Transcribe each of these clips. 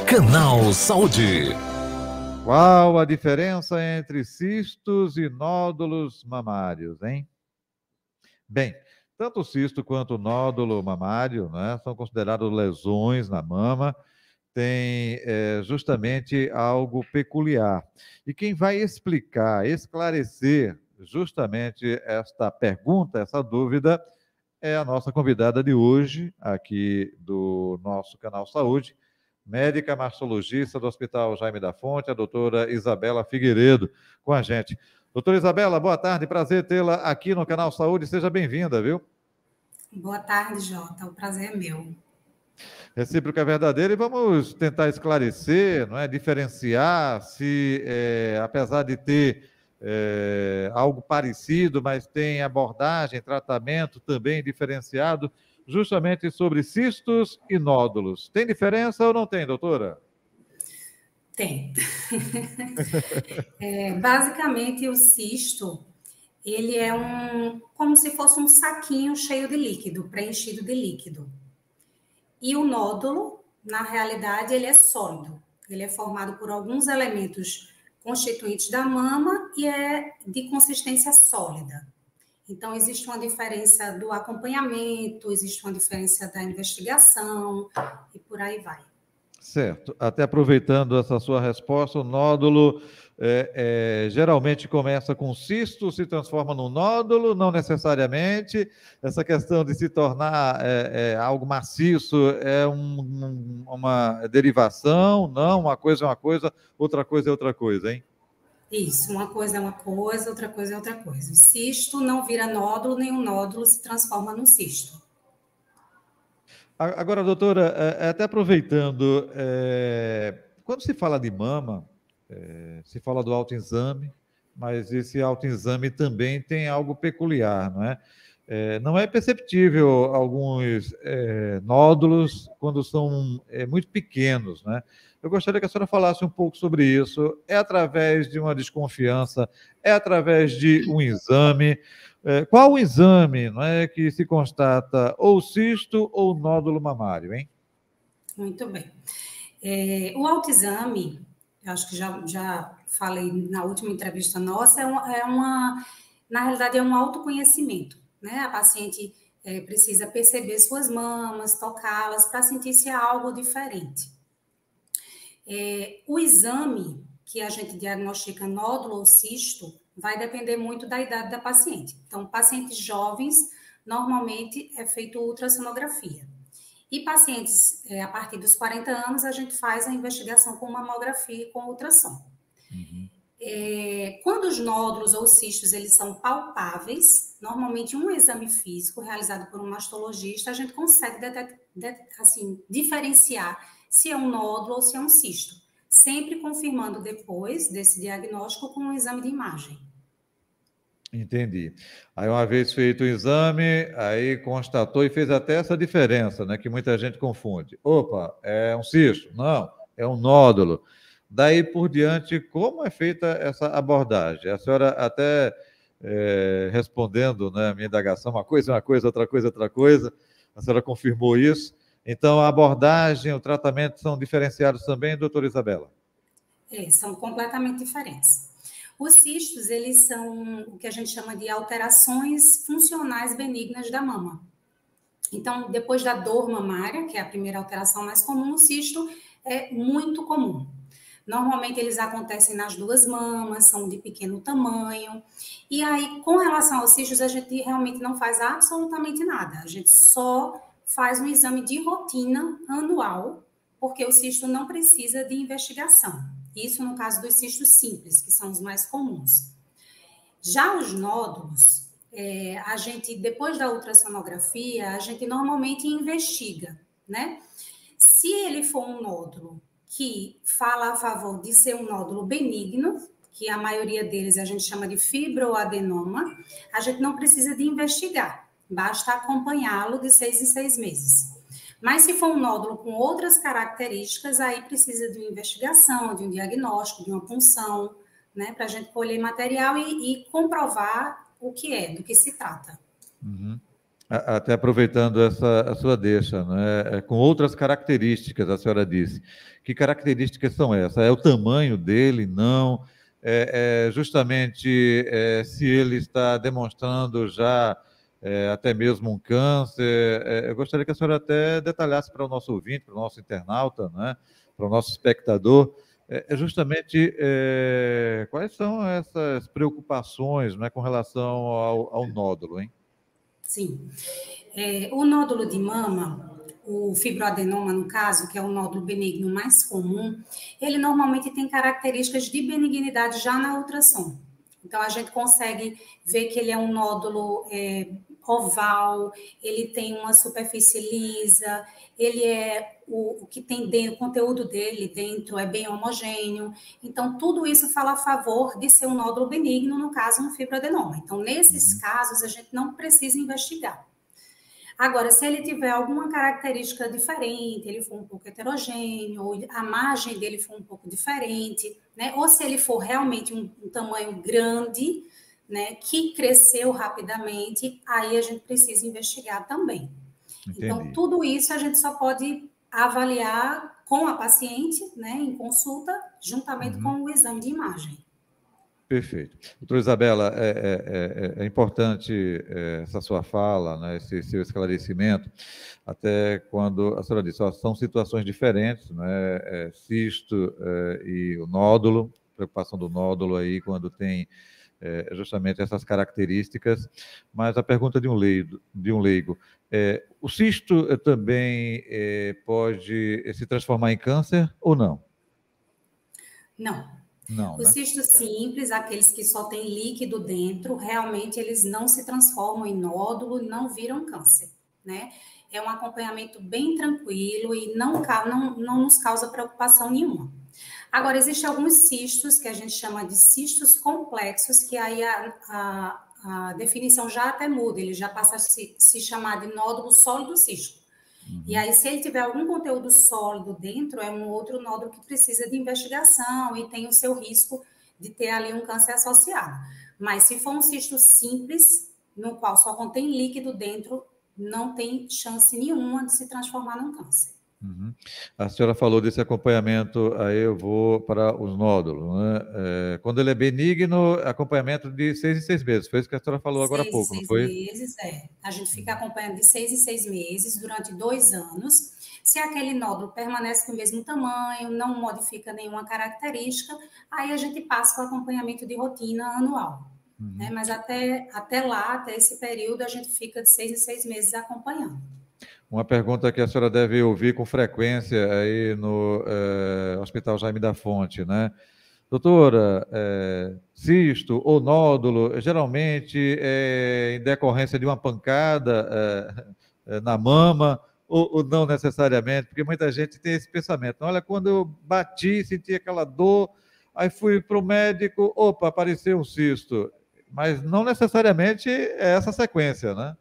Canal Saúde. Qual a diferença entre cistos e nódulos mamários, hein? Bem, tanto o cisto quanto o nódulo mamário, né, são considerados lesões na mama, tem justamente algo peculiar. E quem vai explicar, esclarecer justamente esta pergunta, essa dúvida, é a nossa convidada de hoje, aqui do nosso Canal Saúde, médica mastologista do Hospital Jaime da Fonte, a doutora Isabela Figueiredo, com a gente. Doutora Isabela, boa tarde, prazer tê-la aqui no Canal Saúde, seja bem-vinda, viu? Boa tarde, Jota, o prazer é meu. Recíproca é verdadeira e vamos tentar esclarecer, não é, diferenciar se, apesar de ter algo parecido, mas tem abordagem, tratamento também diferenciado, justamente sobre cistos e nódulos. Tem diferença ou não tem, doutora? Tem. Basicamente, o cisto, ele é como se fosse um saquinho cheio de líquido, preenchido de líquido. E o nódulo, na realidade, ele é sólido. Ele é formado por alguns elementos constituintes da mama e é de consistência sólida. Então, existe uma diferença do acompanhamento, existe uma diferença da investigação e por aí vai. Certo. Até aproveitando essa sua resposta, o nódulo geralmente começa com cisto, se transforma num nódulo, não necessariamente. Essa questão de se tornar algo maciço é uma derivação, não, uma coisa é uma coisa, outra coisa é outra coisa, hein? Isso, uma coisa é uma coisa, outra coisa é outra coisa. O cisto não vira nódulo, nem o nódulo se transforma num cisto. Agora, doutora, até aproveitando, quando se fala de mama, se fala do autoexame, mas esse autoexame também tem algo peculiar, não é? Não é perceptível alguns nódulos quando são muito pequenos, né? Eu gostaria que a senhora falasse um pouco sobre isso. É através de uma desconfiança? É através de um exame? Qual o exame, não é, que se constata ou cisto ou nódulo mamário, hein? Muito bem. O autoexame, eu acho que já falei na última entrevista nossa, na realidade é um autoconhecimento, né? A paciente precisa perceber suas mamas, tocá-las, para sentir se é algo diferente. O exame que a gente diagnostica nódulo ou cisto vai depender muito da idade da paciente. Então, pacientes jovens, normalmente é feito ultrassonografia. E pacientes, a partir dos 40 anos, a gente faz a investigação com mamografia e com ultrassom. Uhum. Quando os nódulos ou cistos eles são palpáveis, normalmente um exame físico realizado por um mastologista, a gente consegue diferenciar se é um nódulo ou se é um cisto, sempre confirmando depois desse diagnóstico com um exame de imagem. Entendi. Aí, uma vez feito o exame, aí constatou e fez até essa diferença, né, que muita gente confunde. Opa, é um cisto? Não, é um nódulo. Daí por diante, como é feita essa abordagem? A senhora até respondendo, né, a minha indagação, uma coisa é uma coisa, outra coisa é outra coisa, a senhora confirmou isso. Então, a abordagem, o tratamento são diferenciados também, doutora Isabela? São completamente diferentes. Os cistos, eles são o que a gente chama de alterações funcionais benignas da mama. Então, depois da dor mamária, que é a primeira alteração mais comum, o cisto é muito comum. Normalmente, eles acontecem nas duas mamas, são de pequeno tamanho. E aí, com relação aos cistos, a gente realmente não faz absolutamente nada. A gente só faz um exame de rotina anual, porque o cisto não precisa de investigação. Isso no caso dos cistos simples, que são os mais comuns. Já os nódulos, a gente, depois da ultrassonografia, a gente normalmente investiga, né? Se ele for um nódulo que fala a favor de ser um nódulo benigno, que a maioria deles a gente chama de fibroadenoma, a gente não precisa de investigar, basta acompanhá-lo de 6 em 6 meses. Mas se for um nódulo com outras características, aí precisa de uma investigação, de um diagnóstico, de uma punção, né, para a gente colher material e comprovar o que é, do que se trata. Uhum. Até aproveitando a sua deixa, né? Com outras características, a senhora disse. Que características são essas? É o tamanho dele? Não. Justamente se ele está demonstrando já até mesmo um câncer. Eu gostaria que a senhora até detalhasse para o nosso ouvinte, para o nosso internauta, né? Para o nosso espectador, justamente quais são essas preocupações, né, com relação ao nódulo, hein? Sim. O nódulo de mama, o fibroadenoma, no caso, que é o nódulo benigno mais comum, ele normalmente tem características de benignidade já na ultrassom. Então, a gente consegue ver que ele é um nódulo oval, ele tem uma superfície lisa, ele é o que tem dentro, o conteúdo dele dentro é bem homogêneo. Então, tudo isso fala a favor de ser um nódulo benigno, no caso, um fibroadenoma. Então, nesses casos, a gente não precisa investigar. Agora, se ele tiver alguma característica diferente, ele for um pouco heterogêneo, ou a margem dele for um pouco diferente, né? Ou se ele for realmente um tamanho grande, né, que cresceu rapidamente, aí a gente precisa investigar também. Entendi. Então, tudo isso a gente só pode avaliar com a paciente, né, em consulta, juntamente com o exame de imagem. Perfeito. Doutora Isabela, é importante essa sua fala, né, esse seu esclarecimento, até quando a senhora disse, são situações diferentes, né, cisto e o nódulo, preocupação do nódulo aí quando tem justamente essas características, mas a pergunta de um leigo, o cisto também pode se transformar em câncer ou não? Não. Não, Os né? cistos simples, aqueles que só tem líquido dentro, realmente eles não se transformam em nódulo, não viram câncer, né? É um acompanhamento bem tranquilo e não nos causa preocupação nenhuma. Agora, existem alguns cistos que a gente chama de cistos complexos, que aí a definição já até muda, ele já passa a se chamar de nódulo sólido cístico. E aí, se ele tiver algum conteúdo sólido dentro, é um outro nódulo que precisa de investigação e tem o seu risco de ter ali um câncer associado. Mas se for um cisto simples, no qual só contém líquido dentro, não tem chance nenhuma de se transformar num câncer. A senhora falou desse acompanhamento, aí eu vou para os nódulos, né? Quando ele é benigno, acompanhamento de 6 em 6 meses, foi isso que a senhora falou agora há 6 em pouco, não 6 foi? meses, A gente fica acompanhando de 6 em 6 meses durante 2 anos. Se aquele nódulo permanece com o mesmo tamanho, não modifica nenhuma característica, aí a gente passa o acompanhamento de rotina anual. Né? Mas até lá, até esse período, a gente fica de 6 em 6 meses acompanhando. Uma pergunta que a senhora deve ouvir com frequência aí no Hospital Jaime da Fonte, né? Doutora, cisto ou nódulo, geralmente é em decorrência de uma pancada na mama, ou não necessariamente, porque muita gente tem esse pensamento. Olha, quando eu bati, senti aquela dor, aí fui para o médico, opa, apareceu um cisto. Mas não necessariamente é essa sequência, né?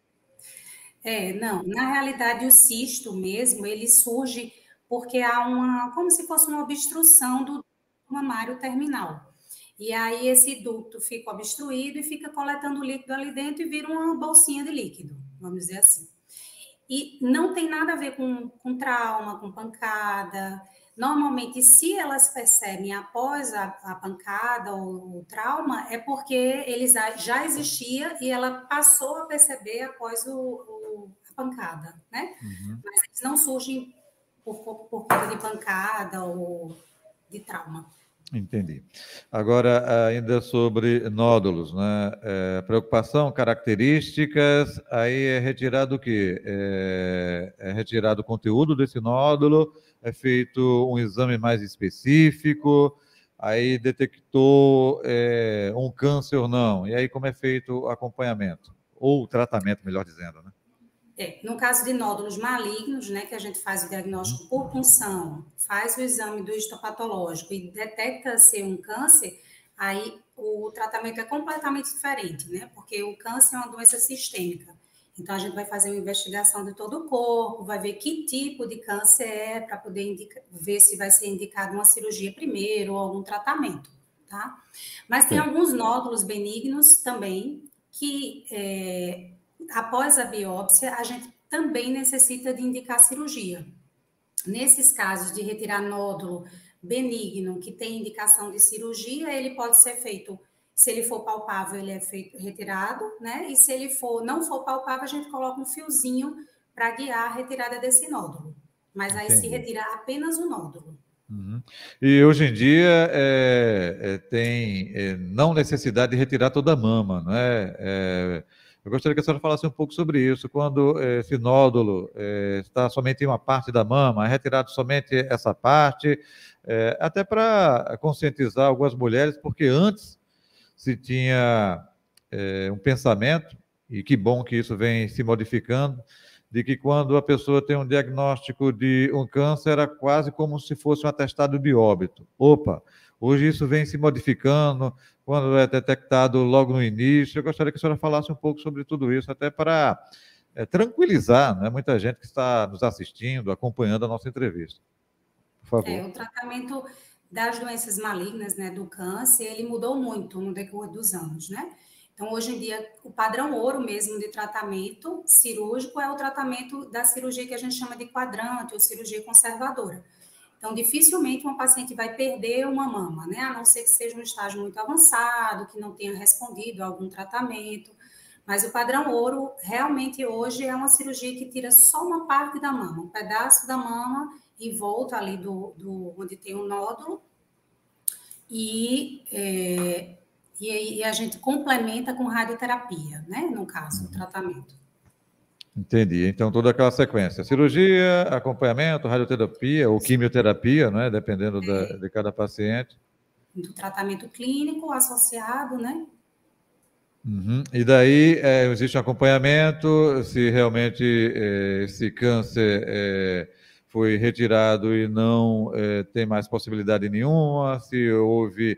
Não, na realidade o cisto mesmo, ele surge porque há como se fosse uma obstrução do mamário terminal. E aí esse ducto fica obstruído e fica coletando líquido ali dentro e vira uma bolsinha de líquido, vamos dizer assim. E não tem nada a ver com trauma, com pancada. Normalmente, se elas percebem após a pancada ou o trauma, é porque ele já existia e ela passou a perceber após a pancada, né? Mas eles não surgem por conta de pancada ou de trauma. Entendi. Agora, ainda sobre nódulos, né? Preocupação, características, aí é retirado o quê? É retirado o conteúdo desse nódulo, é feito um exame mais específico, aí detectou um câncer ou não, e aí como é feito o acompanhamento? Ou o tratamento, melhor dizendo, né? No caso de nódulos malignos, né, que a gente faz o diagnóstico por punção, faz o exame do histopatológico e detecta ser um câncer, aí o tratamento é completamente diferente, né? Porque o câncer é uma doença sistêmica. Então, a gente vai fazer uma investigação de todo o corpo, vai ver que tipo de câncer é, para poder ver se vai ser indicado uma cirurgia primeiro ou algum tratamento, tá? Mas tem alguns nódulos benignos também que após a biópsia, a gente também necessita de indicar cirurgia. Nesses casos de retirar nódulo benigno, que tem indicação de cirurgia, ele pode ser feito, se ele for palpável, ele é feito retirado, né? E se ele não for palpável, a gente coloca um fiozinho para guiar a retirada desse nódulo. Mas aí se retira apenas o nódulo. Uhum. E hoje em dia tem não necessidade de retirar toda a mama, não é? Eu gostaria que a senhora falasse um pouco sobre isso. Quando esse nódulo está somente em uma parte da mama, é retirado somente essa parte, até para conscientizar algumas mulheres, porque antes se tinha um pensamento, e que bom que isso vem se modificando, de que quando a pessoa tem um diagnóstico de um câncer, era quase como se fosse um atestado de óbito. Opa, hoje isso vem se modificando, quando é detectado logo no início. Eu gostaria que a senhora falasse um pouco sobre tudo isso, até para tranquilizar, né, muita gente que está nos assistindo, acompanhando a nossa entrevista. Por favor. O tratamento das doenças malignas, né, do câncer, ele mudou muito no decorrer dos anos, né? Então, hoje em dia, o padrão ouro mesmo de tratamento cirúrgico é o tratamento da cirurgia que a gente chama de quadrante ou cirurgia conservadora. Então, dificilmente uma paciente vai perder uma mama, né? A não ser que seja um estágio muito avançado, que não tenha respondido a algum tratamento. Mas o padrão ouro, realmente, hoje, é uma cirurgia que tira só uma parte da mama, um pedaço da mama em volta ali onde tem um nódulo. E a gente complementa com radioterapia, né? No caso, o tratamento. Entendi. Então, toda aquela sequência. Cirurgia, acompanhamento, radioterapia ou quimioterapia, né? Dependendo de cada paciente. Do tratamento clínico associado, né? Uhum. E daí existe um acompanhamento, se realmente esse câncer foi retirado e não tem mais possibilidade nenhuma, se houve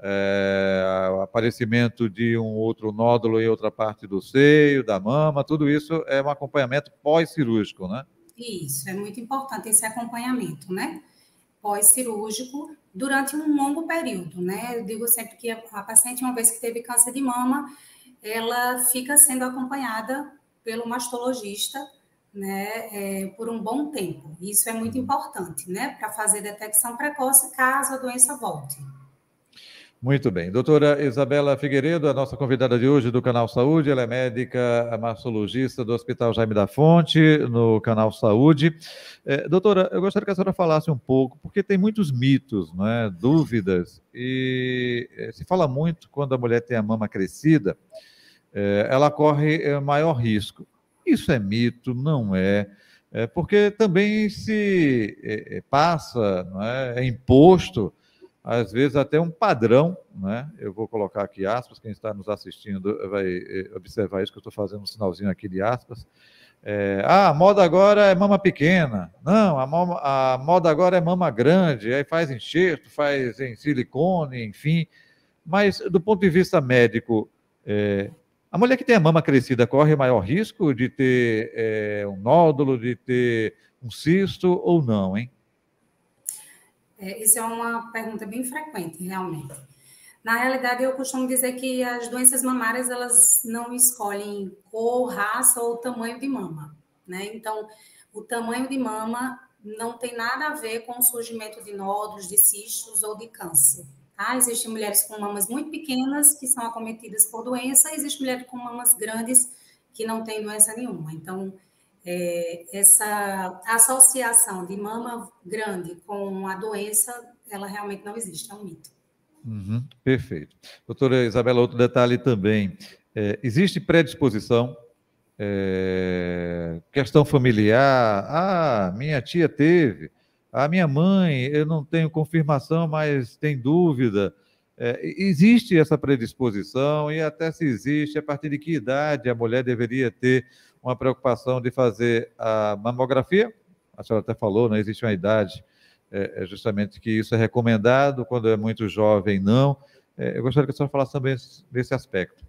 aparecimento de um outro nódulo em outra parte do seio, da mama, tudo isso é um acompanhamento pós-cirúrgico, né? Isso, é muito importante esse acompanhamento, né? Pós-cirúrgico, durante um longo período, né? Eu digo sempre que a paciente, uma vez que teve câncer de mama, ela fica sendo acompanhada pelo mastologista, né, por um bom tempo. Isso é muito importante, né, para fazer detecção precoce caso a doença volte. Muito bem. Doutora Isabela Figueiredo, a nossa convidada de hoje do Canal Saúde, ela é médica mastologista do Hospital Jaime da Fonte, no Canal Saúde. Doutora, eu gostaria que a senhora falasse um pouco, porque tem muitos mitos, não é? Dúvidas, e se fala muito quando a mulher tem a mama crescida, ela corre maior risco. Isso é mito, não é? Porque também se passa, não é imposto, às vezes até um padrão, né? Eu vou colocar aqui aspas, quem está nos assistindo vai observar isso, que eu estou fazendo um sinalzinho aqui de aspas. A moda agora é mama pequena. Não, a moda agora é mama grande, aí faz enxerto, faz em silicone, enfim. Mas, do ponto de vista médico, a mulher que tem a mama crescida corre maior risco de ter um nódulo, de ter um cisto ou não, hein? Isso é uma pergunta bem frequente, realmente. Na realidade, eu costumo dizer que as doenças mamárias, elas não escolhem cor, raça ou tamanho de mama, né? Então, o tamanho de mama não tem nada a ver com o surgimento de nódulos, de cistos ou de câncer. Tá? Existem mulheres com mamas muito pequenas que são acometidas por doença, e existem mulheres com mamas grandes que não têm doença nenhuma. Então, essa associação de mama grande com a doença, ela realmente não existe, é um mito. Uhum, perfeito. Doutora Isabela, outro detalhe também. Existe predisposição, questão familiar, minha tia teve, a minha mãe, eu não tenho confirmação, mas tem dúvida. Existe essa predisposição e até se existe, a partir de que idade a mulher deveria ter uma preocupação de fazer a mamografia? A senhora até falou, não existe uma idade, justamente que isso é recomendado, quando é muito jovem, não. Eu gostaria que a senhora falasse também desse aspecto.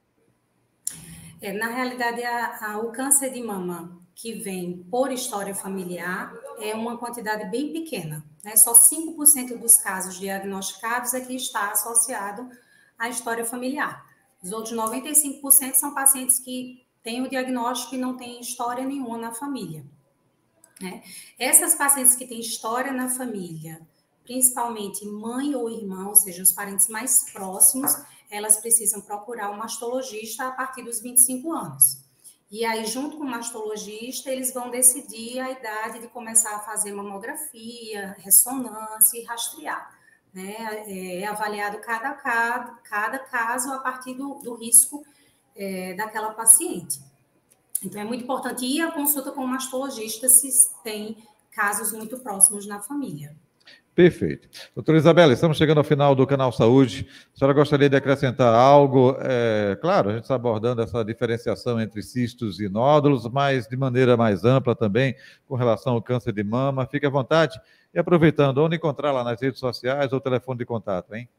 Na realidade, o câncer de mama que vem por história familiar é uma quantidade bem pequena, né? Só 5% dos casos diagnosticados é que está associado à história familiar. Os outros 95% são pacientes que tem o diagnóstico e não tem história nenhuma na família, né? Essas pacientes que têm história na família, principalmente mãe ou irmão, ou seja, os parentes mais próximos, elas precisam procurar um mastologista a partir dos 25 anos. E aí, junto com o mastologista, eles vão decidir a idade de começar a fazer mamografia, ressonância e rastrear, né? É avaliado cada caso a partir do risco daquela paciente. Então, é muito importante ir à consulta com o mastologista se tem casos muito próximos na família. Perfeito. Doutora Isabela, estamos chegando ao final do Canal Saúde. A senhora gostaria de acrescentar algo? Claro, a gente está abordando essa diferenciação entre cistos e nódulos, mas de maneira mais ampla também, com relação ao câncer de mama. Fique à vontade. E aproveitando, onde encontrar lá nas redes sociais ou telefone de contato, hein?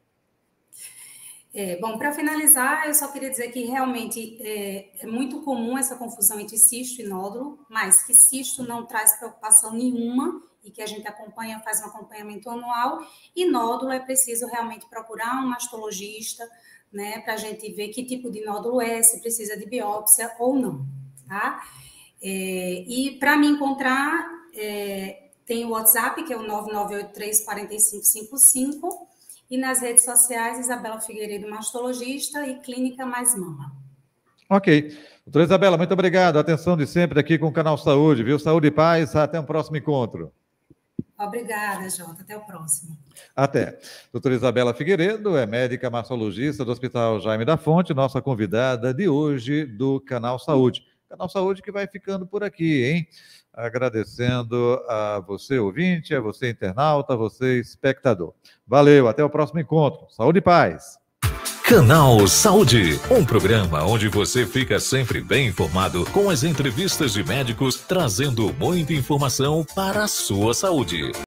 Bom, para finalizar, eu só queria dizer que realmente é muito comum essa confusão entre cisto e nódulo, mas que cisto não traz preocupação nenhuma e que a gente acompanha, faz um acompanhamento anual, e nódulo é preciso realmente procurar um mastologista, né, para a gente ver que tipo de nódulo se precisa de biópsia ou não, tá? E para me encontrar, tem o WhatsApp, que é o 9983-4555, e nas redes sociais, Isabela Figueiredo, mastologista, e Clínica Mais Mama. Ok. Doutora Isabela, muito obrigado. Atenção de sempre aqui com o Canal Saúde, viu? Saúde e paz. Até um próximo encontro. Obrigada, Jota. Até o próximo. Até. Doutora Isabela Figueiredo é médica mastologista do Hospital Jaime da Fonte, nossa convidada de hoje do Canal Saúde. Canal Saúde que vai ficando por aqui, hein? Agradecendo a você, ouvinte, a você, internauta, a você, espectador. Valeu, até o próximo encontro. Saúde e paz. Canal Saúde, um programa onde você fica sempre bem informado com as entrevistas de médicos, trazendo muita informação para a sua saúde.